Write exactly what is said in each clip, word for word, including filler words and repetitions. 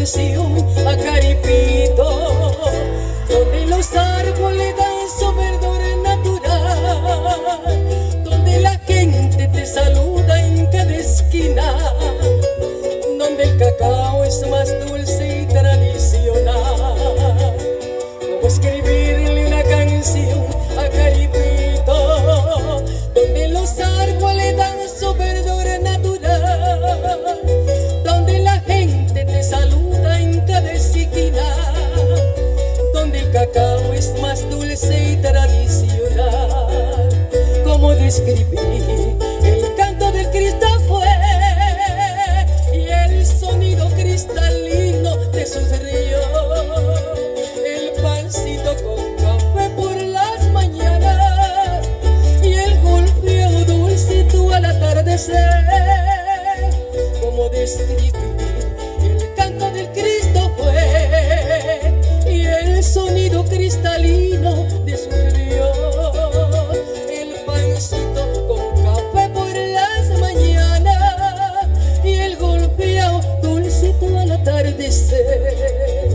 canción a Caripito, donde los árboles dan su verdor natural, donde la gente te saluda en cada esquina, donde el cacao es más dulce y tradicional. ¿Cómo escribirle una canción a Caripito, donde los árboles dan su verdor natural, donde la gente te saluda en cada esquina, donde el cacao es más dulce y tradicional? ¿Cómo describir el canto del Cristo fue y el sonido cristalino de sus ríos, el pancito con café por las mañanas y el golpeo dulcito al atardecer? ¿Cómo describir el canto del Cristo fue y el sonido cristalino de sus ríos, el pancito con café por las mañanas y el golpeo dulcito al atardecer?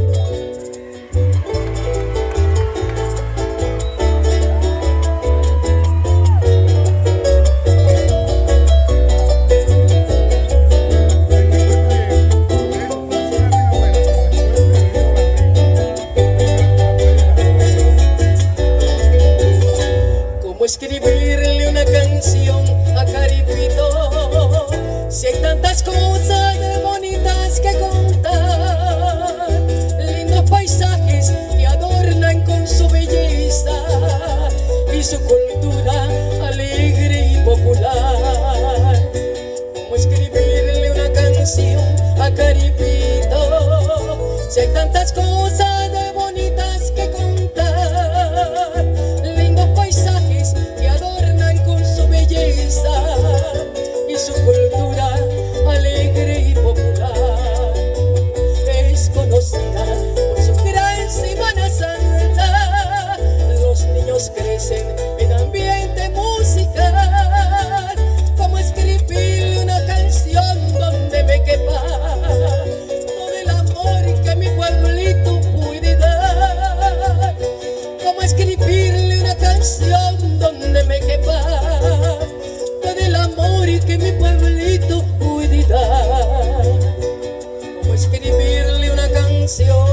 ¿Cómo escribirle una canción a Caripito si hay tantas cosas bonitas que contar? Lindos paisajes que adornan con su belleza y su cultura alegre y popular. ¿Cómo escribirle una canción a Caripito si hay tantas cosas bonitas que contar? Lindos paisajes que adornan con su belleza y su cultura alegre y popular. Es conocida por su gran Semana Santa. Los niños crecen en ambiente musical. ¿Cómo escribirle una canción donde me quepa todo el amor que mi pueblito puede dar? ¿Cómo escribirle una canción donde me quepa todo el amor que mi pueblito puede dar? ¿Cómo escribirle una canción